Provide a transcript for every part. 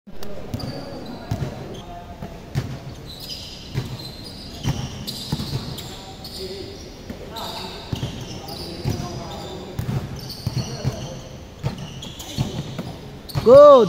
Good.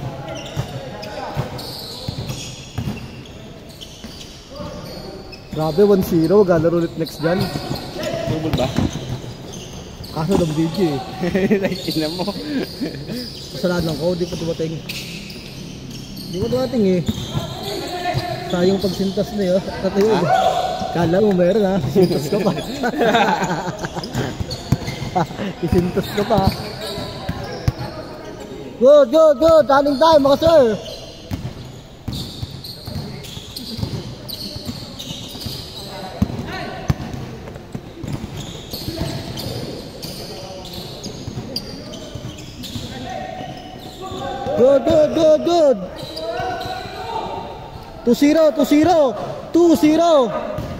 Grabe, 1-0. Galaro ulit next dyan. Double ba? Kaso ng video eh. Nakikina mo. Kasalanan ko, di pa dumating. Di pa dumating eh. Sayang pagsintas na yun. Tatayo. Kala mo meron ha. Isintas ka pa. Isintas ka pa. Good, good, good. Running time mga sir. Good, good, good, good. 2-0, 2-0, 2-0.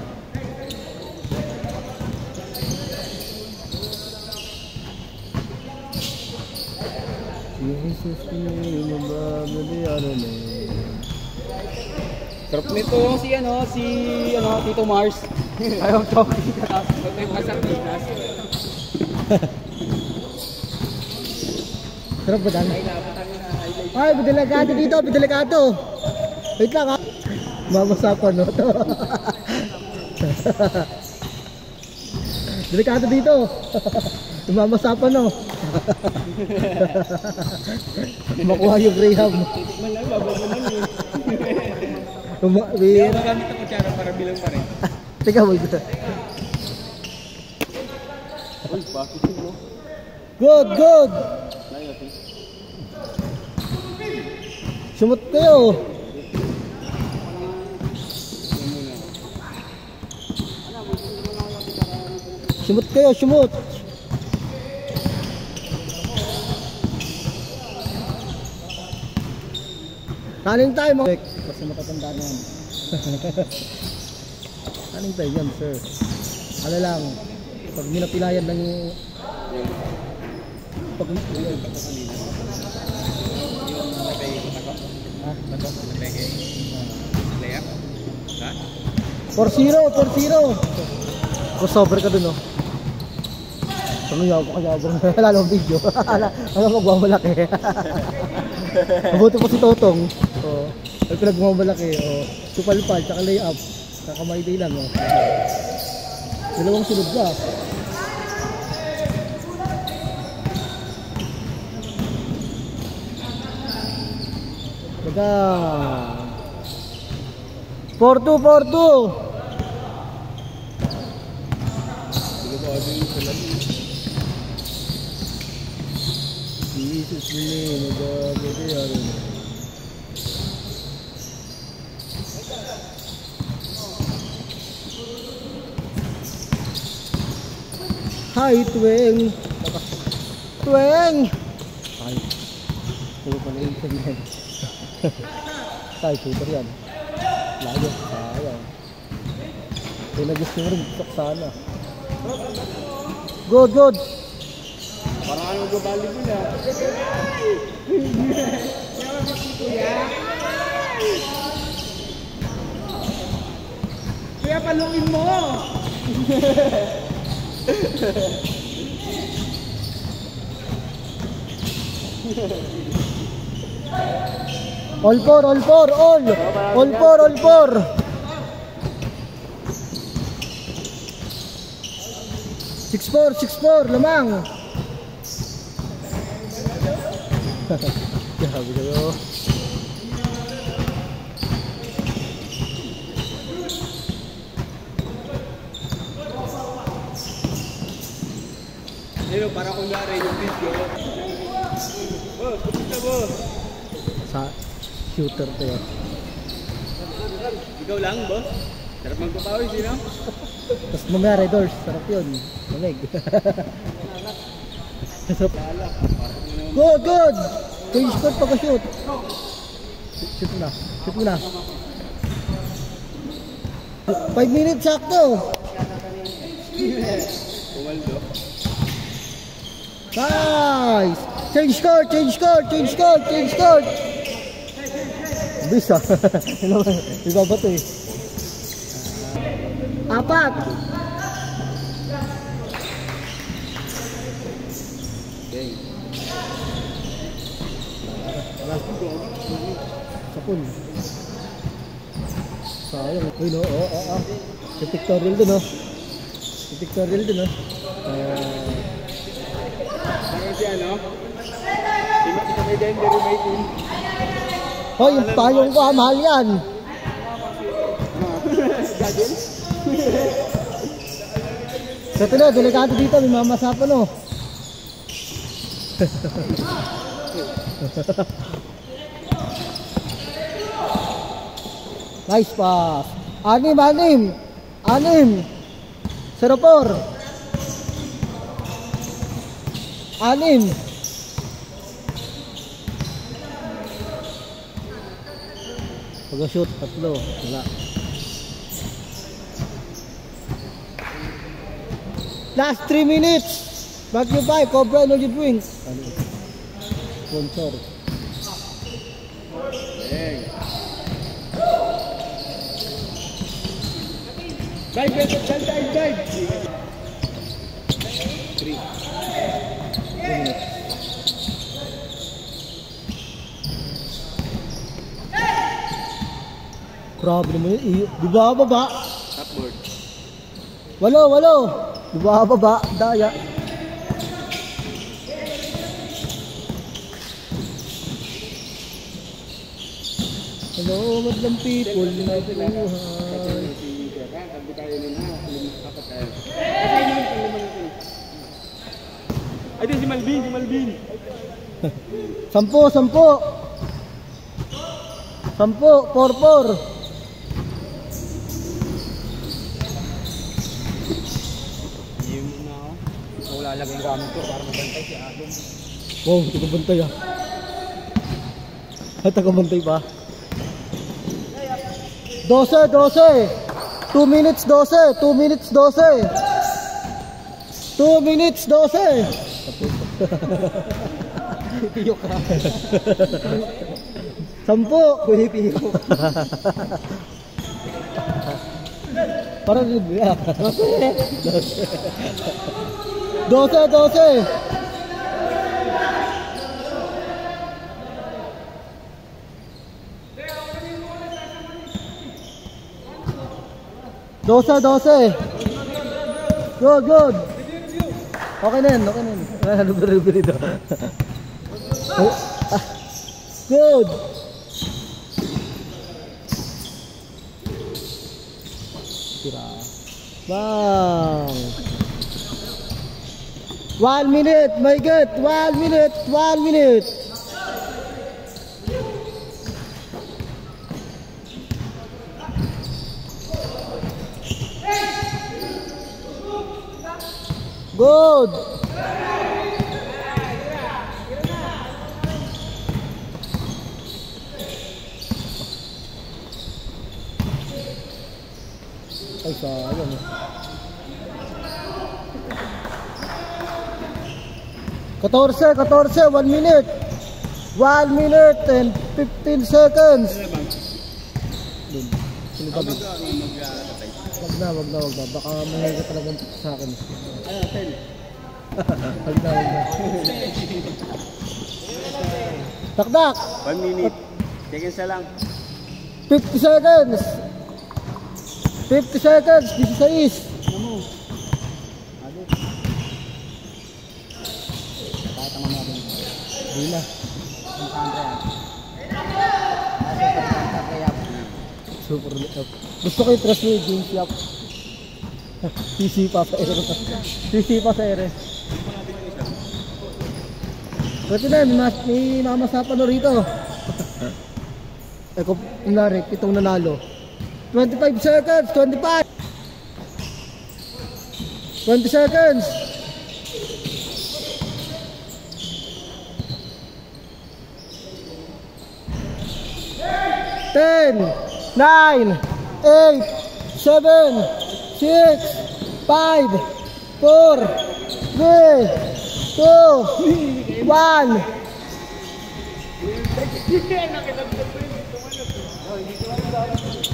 Sarap nito si Tito Mars. Ayaw to. Sarap ba dan? Ay, bidelikado dito, bidelikado. Wait lang ha. Mamasapan no to. Delikado dito. Mamasapan no. Makuha yung Graham. Titikman lang, babag naman yun. Kaya magamit ang kutsara para bilang pa rin. Teka mo ito. Uy, bakit mo? Good, good. Sumot kayo. Sumot kayo, sumot. Running time. Kasi matatanda na yan. Running time yan, sir. Ano lang, pag minapilayan lang yung... Pag... Ha? 4-0, 4-0. Crossover ka dun, oh. Tangyabang kayabang. Lalo ang video. Ano magmamalaki. Mabuti pa si Totong. Oh, ay pinagmamalaki. Oh, supalpal, tsaka layup. Kakamay lang, oh. Dalawang sunod ka. Baga 4-2, 4-2. Jesus name, Hi, Tweng. Tweng. Ay. Tulo pala yung internet. Tay, super yan. Layo. Ayaw. Kaya nag-gusto mo rin. Sana. Good, good. Parang ano gabali ko na. Kaya paluin mo. All four, all four, all. All four, all four. Six four, lamang. Grabe kayo. Pero para kunyari yung video. Boss, pupunta boss. Sa shooter to yan. Ikaw lang boss? Sarap magpapawis, sino? Tapos mga redors, sarap yun. Malig. Good, good. Change spot pagka-shoot. Shoot mo na. Shoot mo na. 5 minutes sakto. Pumaldo. Nice. Change score, change score, change score, change score. Bisa. Iba ba ito eh? Apat. Okay. Sapun. Sayang. Uy no, yung pictorial dun oh. Yung pictorial dun oh. Ano siya, no? Kita may dender, may team. Hoy, yung payong ko, mahal yan. Gagin? So ito na, delikado dito, may mamasapan oh. Nice pass. Anim. 0-4. 6. Pag-shoot, 3. Wala. Last 3 minutes. Back you buy Cobra Energy Drinks. Sponsor. Dive. 3. Grabe naman yun. Di ba baba? Upward. 8. Di ba baba? Daya. Hello, madlang people na buhay. Sabi tayo nila, apat tayo. Ay, di si Malvin. 10. 4. Hindi mo na ako. Ikaw lalagay yung gamit ko para mabantay si Adam. Wow, tagabantay ah. Ay, tagabantay pa. 12. 2 minutes 12. 2 minutes 12. 2 minutes 12. Piyo ka. 10. Piyo. Parang nagbiya. 12. 12. Good. Okay na yan. Lugar dito. Good. Tira. Bang. 1 minute. My God. 1 minute. Good. Ay, sayang eh. 14, 1 minute. 1 minute and 15 seconds. Sino ba? Wag na. Baka mahiga talaga sa akin. Wag na. Takdak. 1 minute. Seconds na lang. 50 seconds. 16. Hindi na. Super up. Gusto ko yung trust mo yung James Yap. PC pa sa ere. Pwede na, may mamasapan na rito. Eko, kunwari, itong nanalo. 25 seconds, 25. 20 seconds. 10, 9, 8, 7, 6, 5, 4, 3, 2, 1. Oh, hindi ko alam dahil.